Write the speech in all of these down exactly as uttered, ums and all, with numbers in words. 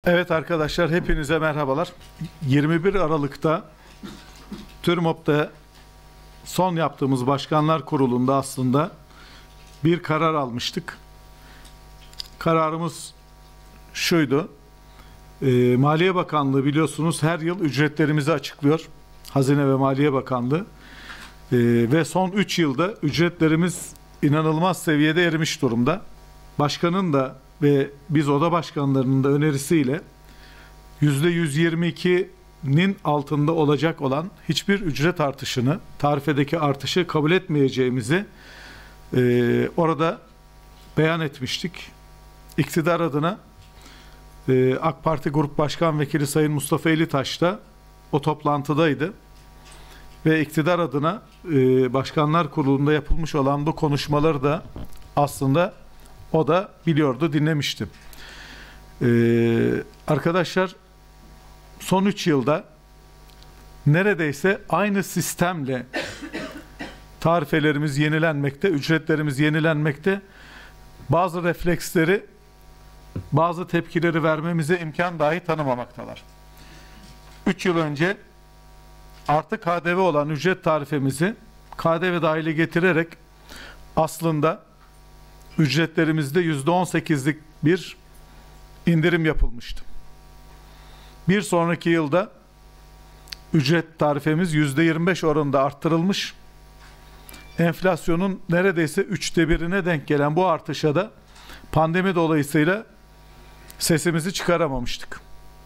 Evet arkadaşlar, hepinize merhabalar. yirmi bir Aralık'ta TÜRMOB'da son yaptığımız Başkanlar Kurulu'nda aslında bir karar almıştık. Kararımız şuydu. E, Maliye Bakanlığı biliyorsunuz her yıl ücretlerimizi açıklıyor. Hazine ve Maliye Bakanlığı. E, ve son üç yılda ücretlerimiz inanılmaz seviyede erimiş durumda. Başkanın da ve biz oda başkanlarının da önerisiyle yüzde yüz yirmi ikinin altında olacak olan hiçbir ücret artışını, tarifedeki artışı kabul etmeyeceğimizi e, orada beyan etmiştik. İktidar adına e, AK Parti Grup Başkan Vekili Sayın Mustafa Elitaş da o toplantıdaydı. Ve iktidar adına e, Başkanlar Kurulu'nda yapılmış olan bu konuşmaları da aslında o da biliyordu, dinlemişti. Ee, arkadaşlar son üç yılda neredeyse aynı sistemle tarifelerimiz yenilenmekte, ücretlerimiz yenilenmekte. Bazı refleksleri, bazı tepkileri vermemize imkan dahi tanımamaktalar. üç yıl önce artı K D V olan ücret tarifemizi K D V dahili getirerek aslında ücretlerimizde yüzde on sekizlik bir indirim yapılmıştı. Bir sonraki yılda ücret tarifemiz yüzde yirmi beş oranında arttırılmış. Enflasyonun neredeyse üçte birine denk gelen bu artışa da pandemi dolayısıyla sesimizi çıkaramamıştık.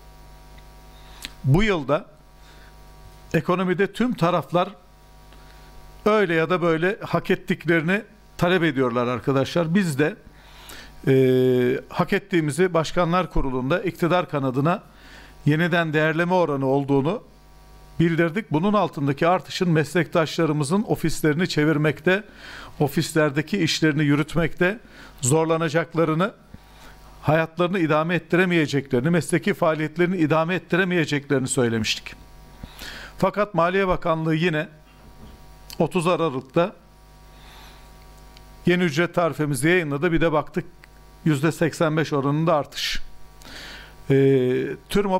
Bu yılda ekonomide tüm taraflar öyle ya da böyle hak ettiklerini talep ediyorlar arkadaşlar. Biz de e, hak ettiğimizi Başkanlar Kurulu'nda iktidar kanadına yeniden değerleme oranı olduğunu bildirdik. Bunun altındaki artışın meslektaşlarımızın ofislerini çevirmekte, ofislerdeki işlerini yürütmekte zorlanacaklarını, hayatlarını idame ettiremeyeceklerini, mesleki faaliyetlerini idame ettiremeyeceklerini söylemiştik. Fakat Maliye Bakanlığı yine otuz Aralık'ta yeni ücret tarifemizi yayınladı. Bir de baktık yüzde seksen beş oranında artış. Ee, TÜRMOB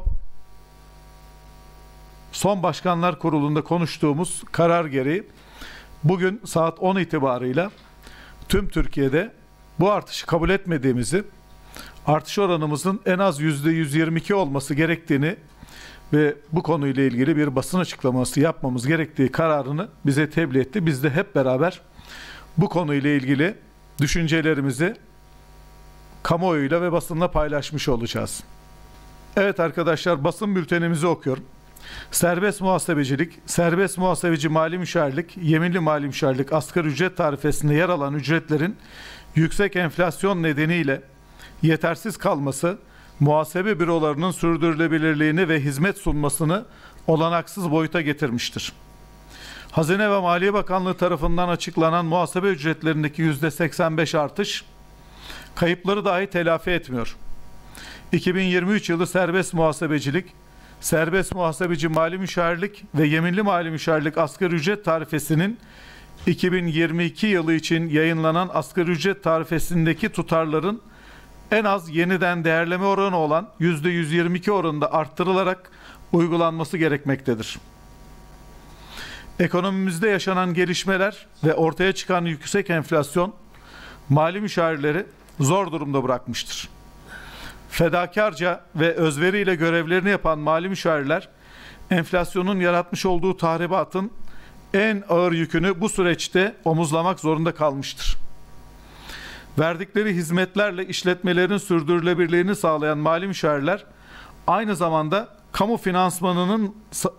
son Başkanlar Kurulu'nda konuştuğumuz karar gereği bugün saat on itibarıyla tüm Türkiye'de bu artışı kabul etmediğimizi, artış oranımızın en az yüzde yüz yirmi iki olması gerektiğini ve bu konuyla ilgili bir basın açıklaması yapmamız gerektiği kararını bize tebliğ etti. Biz de hep beraber bu konuyla ilgili düşüncelerimizi kamuoyuyla ve basınla paylaşmış olacağız. Evet arkadaşlar, basın bültenimizi okuyorum. Serbest muhasebecilik, serbest muhasebeci mali müşavirlik, yeminli mali müşavirlik asgari ücret tarifesinde yer alan ücretlerin yüksek enflasyon nedeniyle yetersiz kalması, muhasebe bürolarının sürdürülebilirliğini ve hizmet sunmasını olanaksız boyuta getirmiştir. Hazine ve Maliye Bakanlığı tarafından açıklanan muhasebe ücretlerindeki yüzde seksen beş artış kayıpları dahi telafi etmiyor. iki bin yirmi üç yılı serbest muhasebecilik, serbest muhasebeci mali müşavirlik ve yeminli mali müşavirlik asgari ücret tarifesinin iki bin yirmi iki yılı için yayınlanan asgari ücret tarifesindeki tutarların en az yeniden değerleme oranı olan yüzde yüz yirmi iki oranında arttırılarak uygulanması gerekmektedir. Ekonomimizde yaşanan gelişmeler ve ortaya çıkan yüksek enflasyon mali müşavirleri zor durumda bırakmıştır. Fedakarca ve özveriyle görevlerini yapan mali müşavirler enflasyonun yaratmış olduğu tahribatın en ağır yükünü bu süreçte omuzlamak zorunda kalmıştır. Verdikleri hizmetlerle işletmelerin sürdürülebilirliğini sağlayan mali müşavirler aynı zamanda kamu finansmanının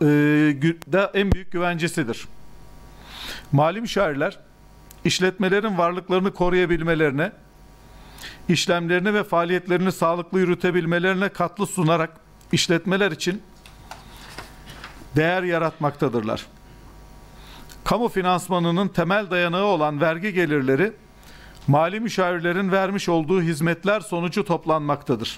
da en büyük güvencesidir. Mali müşavirler işletmelerin varlıklarını koruyabilmelerine, işlemlerini ve faaliyetlerini sağlıklı yürütebilmelerine katkı sunarak işletmeler için değer yaratmaktadırlar. Kamu finansmanının temel dayanağı olan vergi gelirleri mali müşavirlerin vermiş olduğu hizmetler sonucu toplanmaktadır.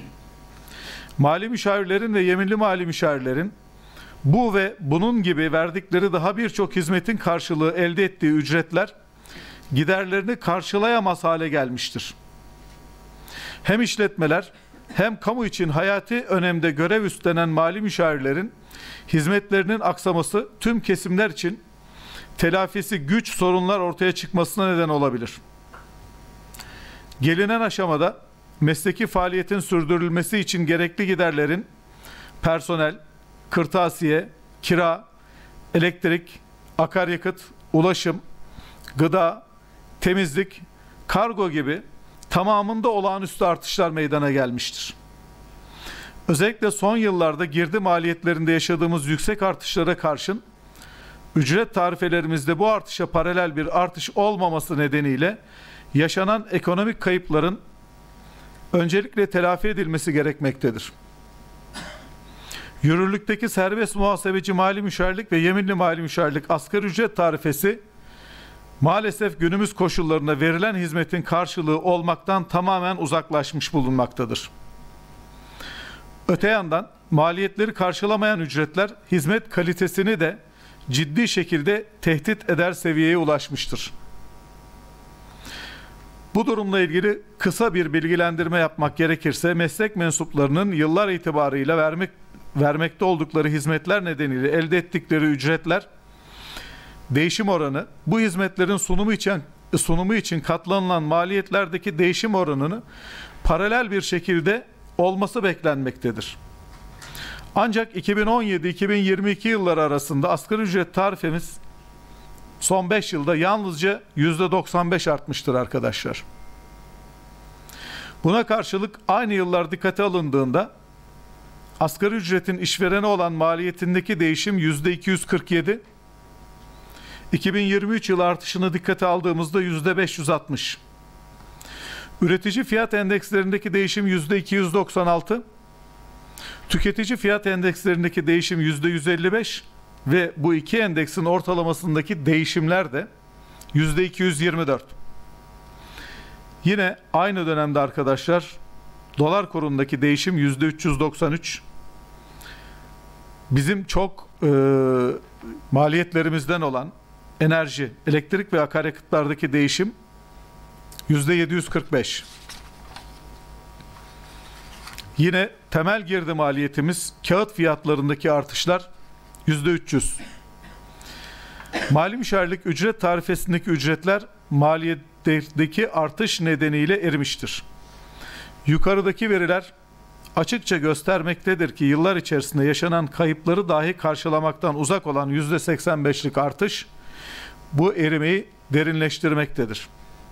Mali müşavirlerin ve yeminli mali müşavirlerin bu ve bunun gibi verdikleri daha birçok hizmetin karşılığı elde ettiği ücretler giderlerini karşılayamaz hale gelmiştir. Hem işletmeler hem kamu için hayati önemde görev üstlenen mali müşavirlerin hizmetlerinin aksaması tüm kesimler için telafisi güç sorunlar ortaya çıkmasına neden olabilir. Gelinen aşamada mesleki faaliyetin sürdürülmesi için gerekli giderlerin personel, kırtasiye, kira, elektrik, akaryakıt, ulaşım, gıda, temizlik, kargo gibi tamamında olağanüstü artışlar meydana gelmiştir. Özellikle son yıllarda girdi maliyetlerinde yaşadığımız yüksek artışlara karşın ücret tarifelerimizde bu artışa paralel bir artış olmaması nedeniyle yaşanan ekonomik kayıpların öncelikle telafi edilmesi gerekmektedir. Yürürlükteki serbest muhasebeci mali müşavirlik ve yeminli mali müşavirlik asgari ücret tarifesi maalesef günümüz koşullarında verilen hizmetin karşılığı olmaktan tamamen uzaklaşmış bulunmaktadır. Öte yandan maliyetleri karşılamayan ücretler hizmet kalitesini de ciddi şekilde tehdit eder seviyeye ulaşmıştır. Bu durumla ilgili kısa bir bilgilendirme yapmak gerekirse meslek mensuplarının yıllar itibarıyla vermek, vermekte oldukları hizmetler nedeniyle elde ettikleri ücretler, değişim oranı, bu hizmetlerin sunumu için, sunumu için katlanılan maliyetlerdeki değişim oranını paralel bir şekilde olması beklenmektedir. Ancak iki bin on yedi iki bin yirmi iki yılları arasında asgari ücret tarifemiz son beş yılda yalnızca yüzde doksan beş artmıştır arkadaşlar. Buna karşılık aynı yıllar dikkate alındığında asgari ücretin işverene olan maliyetindeki değişim yüzde iki yüz kırk yedi, iki bin yirmi üç yılı artışını dikkate aldığımızda yüzde beş yüz altmış. Üretici fiyat endekslerindeki değişim yüzde iki yüz doksan altı, tüketici fiyat endekslerindeki değişim yüzde yüz elli beş ve bu iki endeksin ortalamasındaki değişimler de yüzde iki yüz yirmi dört. Yine aynı dönemde arkadaşlar dolar kurundaki değişim yüzde üç yüz doksan üç. Bizim çok e, maliyetlerimizden olan enerji, elektrik ve akaryakıtlardaki değişim yüzde yedi yüz kırk beş. Yine temel girdi maliyetimiz, kağıt fiyatlarındaki artışlar yüzde üç yüz. Mali müşavirlik ücret tarifesindeki ücretler maliyetteki artış nedeniyle erimiştir. Yukarıdaki veriler açıkça göstermektedir ki yıllar içerisinde yaşanan kayıpları dahi karşılamaktan uzak olan yüzde seksen beşlik artış bu erimeyi derinleştirmektedir.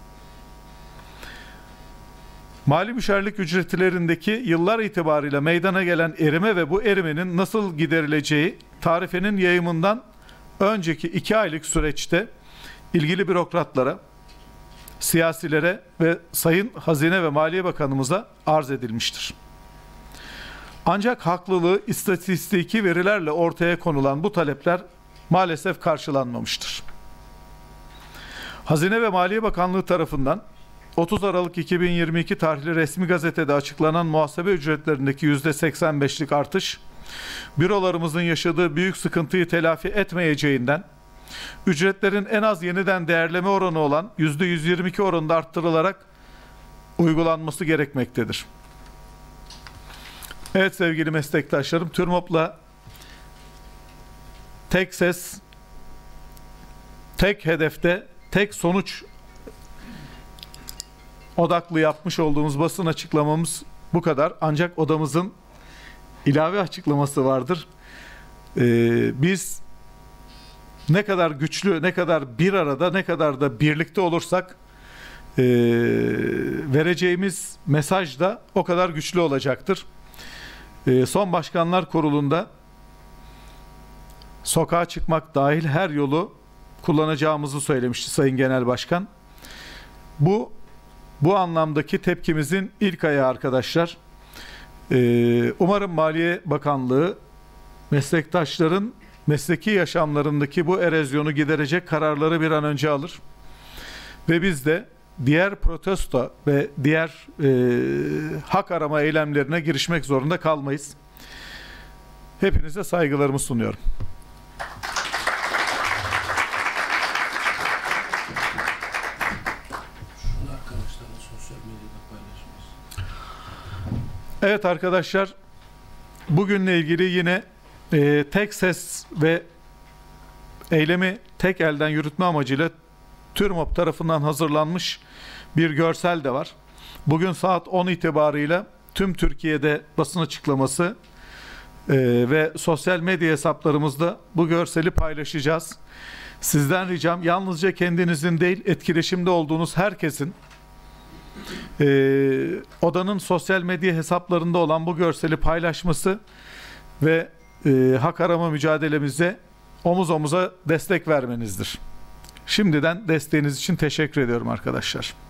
Mali müşavirlik ücretlerindeki yıllar itibarıyla meydana gelen erime ve bu erimenin nasıl giderileceği tarifenin yayımından önceki iki aylık süreçte ilgili bürokratlara, siyasilere ve Sayın Hazine ve Maliye Bakanımıza arz edilmiştir. Ancak haklılığı istatistiki verilerle ortaya konulan bu talepler maalesef karşılanmamıştır. Hazine ve Maliye Bakanlığı tarafından otuz Aralık iki bin yirmi iki tarihli resmi gazetede açıklanan muhasebe ücretlerindeki yüzde seksen beşlik artış, bürolarımızın yaşadığı büyük sıkıntıyı telafi etmeyeceğinden, ücretlerin en az yeniden değerleme oranı olan yüzde yüz yirmi iki oranında arttırılarak uygulanması gerekmektedir. Evet sevgili meslektaşlarım, TÜRMOP'la tek ses, tek hedefte, tek sonuç odaklı yapmış olduğumuz basın açıklamamız bu kadar. Ancak odamızın ilave açıklaması vardır. Ee, biz ne kadar güçlü, ne kadar bir arada, ne kadar da birlikte olursak e, vereceğimiz mesaj da o kadar güçlü olacaktır. E, son Başkanlar Kurulu'nda sokağa çıkmak dahil her yolu kullanacağımızı söylemişti Sayın Genel Başkan. Bu bu anlamdaki tepkimizin ilk ayağı arkadaşlar. Ee, umarım Maliye Bakanlığı meslektaşların mesleki yaşamlarındaki bu erozyonu giderecek kararları bir an önce alır. Ve biz de diğer protesto ve diğer e, hak arama eylemlerine girişmek zorunda kalmayız. Hepinize saygılarımı sunuyorum. Evet arkadaşlar, bugünle ilgili yine e, tek ses ve eylemi tek elden yürütme amacıyla TÜRMOP tarafından hazırlanmış bir görsel de var. Bugün saat on itibarıyla tüm Türkiye'de basın açıklaması e, ve sosyal medya hesaplarımızda bu görseli paylaşacağız. Sizden ricam yalnızca kendinizin değil, etkileşimde olduğunuz herkesin e, odanın sosyal medya hesaplarında olan bu görseli paylaşması ve e, hak arama mücadelemize omuz omuza destek vermenizdir. Şimdiden desteğiniz için teşekkür ediyorum arkadaşlar.